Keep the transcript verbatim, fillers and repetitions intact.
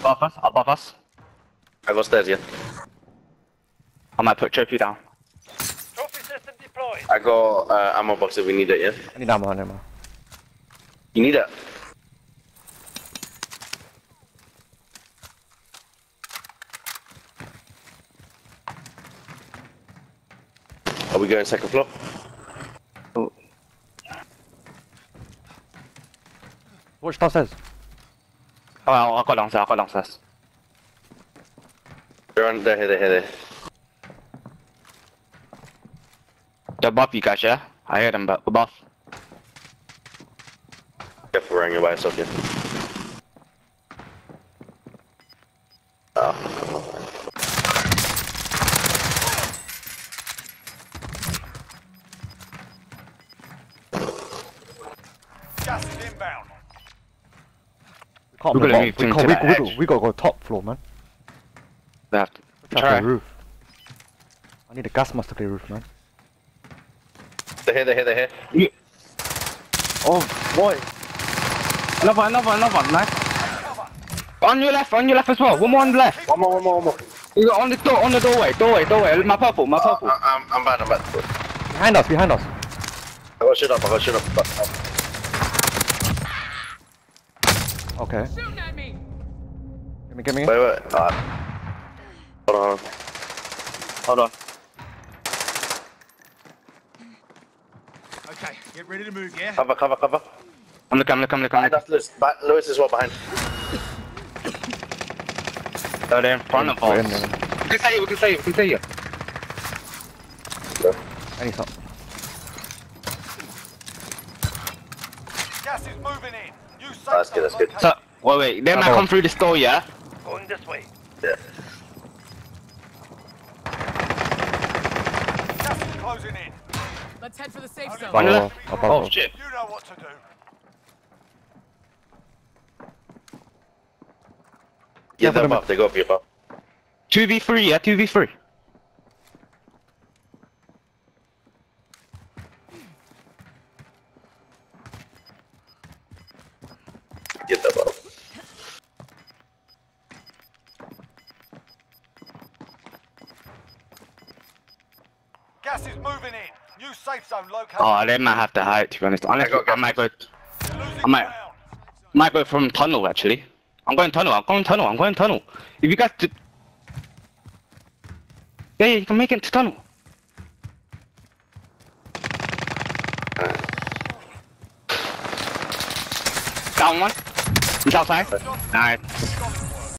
Above us, above us. I go stairs, yeah. I might put trophy down. Trophy system deployed. I go uh, ammo box if we need it, yeah? I need ammo, I need ammo. You need it? Are we going second floor? Oh. Watch downstairs. Oh, I got downstairs, I got downstairs. They're on, they're here, they're here, they're here. They're above you guys, yeah? I hear them, but above. Careful around you by yourself, yeah. Oh. Gas is inbound. We can't We're move gonna up. move We into can't, we, that we, edge. we gotta go top floor, man. They have to Try try. the roof. I need a gas master clear roof, man. They're here, they're here, they're here. You... Oh, boy. Another one, another one, another one, nice. On your left, on your left as well. One more on the left. One more, one more, one more. You got on the door, on the doorway, doorway, doorway. My purple, my Uh, purple. I, I'm, I'm bad, I'm bad. Behind us, behind us. I got shit up, I got shit up. But, um, Okay. Shooting at me. Give me, give me. wait, wait. Uh, hold on. Hold on. Okay, get ready to move, yeah? Cover, cover, cover. I'm looking, I'm looking, I'm looking. Behind us, Lewis. Back, Lewis is well behind. Oh, they're in front of We're in us. there. We can say it, we can say it, we can say it. I need something. Gas is moving in. You safe That's good, that's good. zone So, wait, wait, they might Oh. come through this door, yeah? located. Going this way. Yeah. Gas is closing in. Let's head for the safe zone. On your Oh, left. above Oh, us. shit. You know what to do. Yeah, Yeah, they're put 'em above, they go up here above. two v three, yeah, two v three. Get them up. Gas is moving in. New safe zone located. Oh, they might have to hide, to be honest. Unless I got I might go, You're losing I might- ground. might go from tunnel, actually. I'm going tunnel, I'm going tunnel, I'm going tunnel. If you guys do... Yeah, yeah, you can make it to tunnel. Down one. He's outside. Nice.